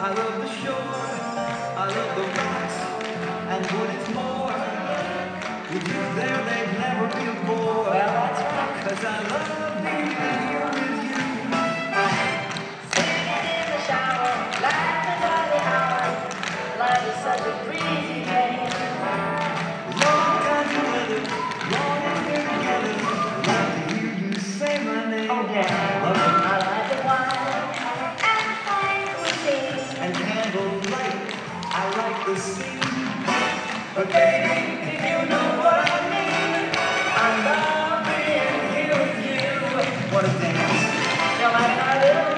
I love the shore, I love the rocks, and what is more, with you there they'd never be a bore. Well, that's right. 'Cause I love being here with you. Singing in the shower, laughing by the hour. Life is such a breezy game. Long time together, long we're together. Love to hear you say my name. Oh yeah, Love I like the wine and fine cuisine. and candlelight, I like the sea. But baby, if you know what I mean, I love being here with you. What a dance. You like my little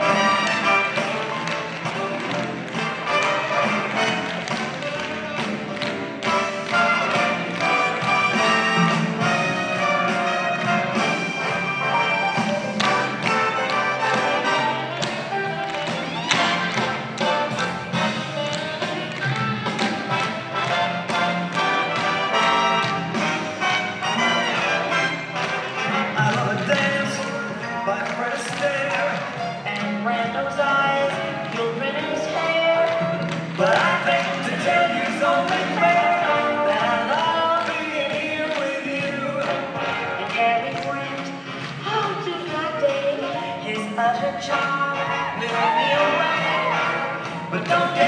and Brando's eyes, you'll grin in his hair. But I think to tell you's only fair that I love being here with you. And every friend, oh, to that day, his utter charm blew me away. But don't get